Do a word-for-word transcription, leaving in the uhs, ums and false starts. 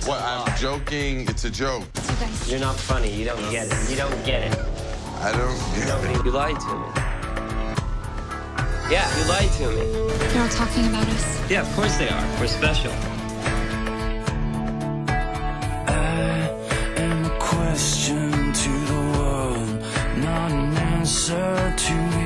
It's What, I'm joking. It's a joke. You're not funny. You don't get it. You don't get it. I don't get Nobody. it. You lied to me. Yeah, you lied to me. They're all talking about us. Yeah, of course they are. We're special. I am a question to the world, not an answer to